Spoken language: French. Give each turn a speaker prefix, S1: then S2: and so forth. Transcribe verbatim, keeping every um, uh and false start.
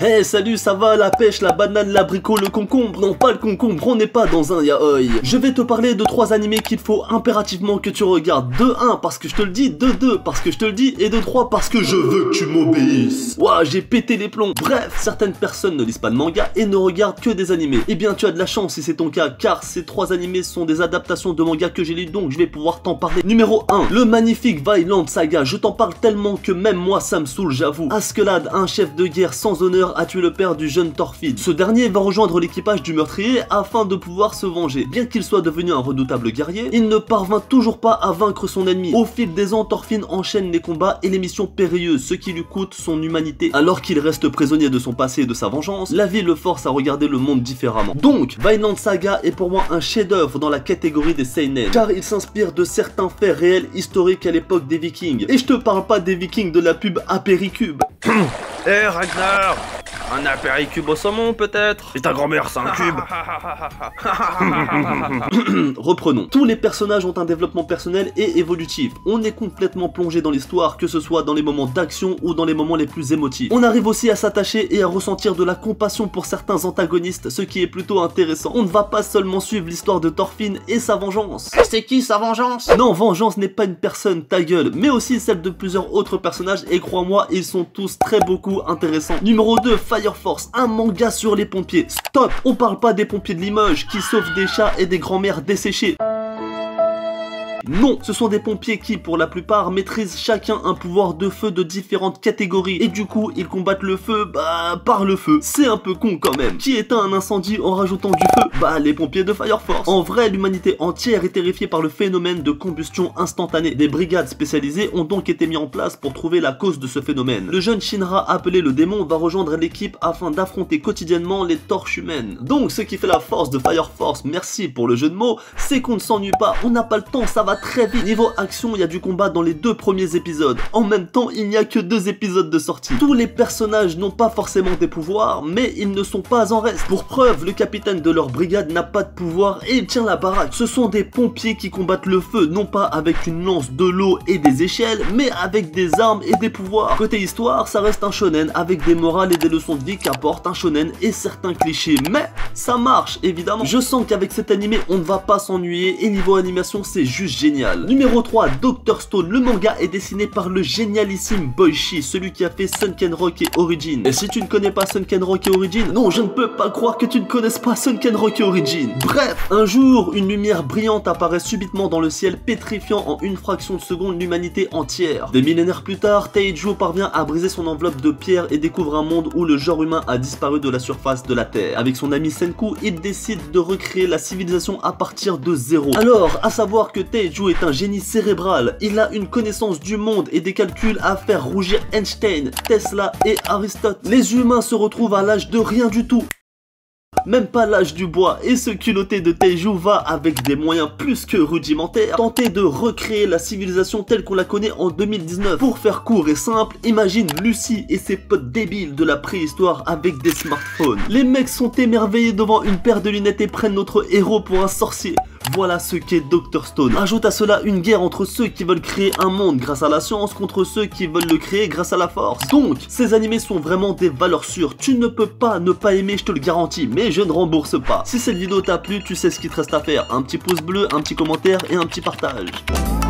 S1: Hey salut, ça va, la pêche, la banane, l'abricot, le concombre? Non, pas le concombre, on n'est pas dans un yaoi. Je vais te parler de trois animés qu'il faut impérativement que tu regardes. De un parce que je te le dis, de deux parce que je te le dis, et de trois parce que je veux que tu m'obéisses. Ouah, j'ai pété les plombs. Bref, certaines personnes ne lisent pas de manga et ne regardent que des animés. Eh bien, tu as de la chance si c'est ton cas, car ces trois animés sont des adaptations de manga que j'ai lu, donc je vais pouvoir t'en parler. Numéro un, le magnifique Vinland Saga. Je t'en parle tellement que même moi ça me saoule, j'avoue. Askeladd, un chef de guerre sans honneur, a tué le père du jeune Thorfinn. Ce dernier va rejoindre l'équipage du meurtrier afin de pouvoir se venger. Bien qu'il soit devenu un redoutable guerrier, il ne parvint toujours pas à vaincre son ennemi. Au fil des ans, Thorfinn enchaîne les combats et les missions périlleuses, ce qui lui coûte son humanité. Alors qu'il reste prisonnier de son passé et de sa vengeance, la vie le force à regarder le monde différemment. Donc, Vinland Saga est pour moi un chef-d'œuvre dans la catégorie des seinen, car il s'inspire de certains faits réels historiques à l'époque des Vikings. Et je te parle pas des Vikings de la pub Apéricube.
S2: Eh hey, Ragnar, un apéricube au saumon peut-être? Et ta grand-mère c'est un cube.
S1: Reprenons. Tous les personnages ont un développement personnel et évolutif. On est complètement plongé dans l'histoire, que ce soit dans les moments d'action ou dans les moments les plus émotifs. On arrive aussi à s'attacher et à ressentir de la compassion pour certains antagonistes, ce qui est plutôt intéressant. On ne va pas seulement suivre l'histoire de Thorfinn et sa vengeance.
S3: C'est qui sa vengeance?
S1: Non, vengeance n'est pas une personne, ta gueule, mais aussi celle de plusieurs autres personnages, et crois-moi, ils sont tous très beaucoup intéressants. Numéro deux, Fire Force, un manga sur les pompiers. Stop, on parle pas des pompiers de Limoges qui sauvent des chats et des grands-mères desséchées. Non, ce sont des pompiers qui, pour la plupart, maîtrisent chacun un pouvoir de feu de différentes catégories, et du coup, ils combattent le feu, bah, par le feu. C'est un peu con quand même. Qui éteint un incendie en rajoutant du feu? Bah, les pompiers de Fire Force. En vrai, l'humanité entière est terrifiée par le phénomène de combustion instantanée. Des brigades spécialisées ont donc été mises en place pour trouver la cause de ce phénomène. Le jeune Shinra, appelé le démon, va rejoindre l'équipe afin d'affronter quotidiennement les torches humaines. Donc, ce qui fait la force de Fire Force, merci pour le jeu de mots, c'est qu'on ne s'ennuie pas, on n'a pas le temps, ça va très vite. Niveau action, il y a du combat dans les deux premiers épisodes. En même temps, il n'y a que deux épisodes de sortie. Tous les personnages n'ont pas forcément des pouvoirs, mais ils ne sont pas en reste. Pour preuve, le capitaine de leur brigade n'a pas de pouvoir et il tient la baraque. Ce sont des pompiers qui combattent le feu, non pas avec une lance, de l'eau et des échelles, mais avec des armes et des pouvoirs. Côté histoire, ça reste un shonen avec des morales et des leçons de vie qu'apporte un shonen et certains clichés, mais ça marche évidemment. Je sens qu'avec cet animé, on ne va pas s'ennuyer et niveau animation, c'est juste génial. Numéro trois, docteur Stone. Le manga est dessiné par le génialissime Boichi, celui qui a fait Sunken Rock et Origin. Et si tu ne connais pas Sunken Rock et Origin, non, je ne peux pas croire que tu ne connaisses pas Sunken Rock et Origin. Bref, un jour, une lumière brillante apparaît subitement dans le ciel, pétrifiant en une fraction de seconde l'humanité entière. Des millénaires plus tard, Taiju parvient à briser son enveloppe de pierre et découvre un monde où le genre humain a disparu de la surface de la Terre. Avec son ami Senku, il décide de recréer la civilisation à partir de zéro. Alors, à savoir que Taiju est un génie cérébral, il a une connaissance du monde et des calculs à faire rougir Einstein, Tesla et Aristote. Les humains se retrouvent à l'âge de rien du tout. Même pas l'âge du bois, et ce culotté de Taiju va, avec des moyens plus que rudimentaires, tenter de recréer la civilisation telle qu'on la connaît en deux mille dix-neuf. Pour faire court et simple, imagine Lucie et ses potes débiles de la préhistoire avec des smartphones. Les mecs sont émerveillés devant une paire de lunettes et prennent notre héros pour un sorcier. Voilà ce qu'est docteur Stone. Ajoute à cela une guerre entre ceux qui veulent créer un monde grâce à la science contre ceux qui veulent le créer grâce à la force. Donc, ces animés sont vraiment des valeurs sûres. Tu ne peux pas ne pas aimer, je te le garantis, mais je ne rembourse pas. Si cette vidéo t'a plu, tu sais ce qu'il te reste à faire. Un petit pouce bleu, un petit commentaire et un petit partage.